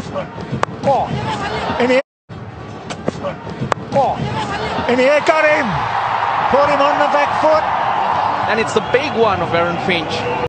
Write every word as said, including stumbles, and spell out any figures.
Oh, in the oh, in the air, got him. Put him on the back foot. And it's the big one of Aaron Finch.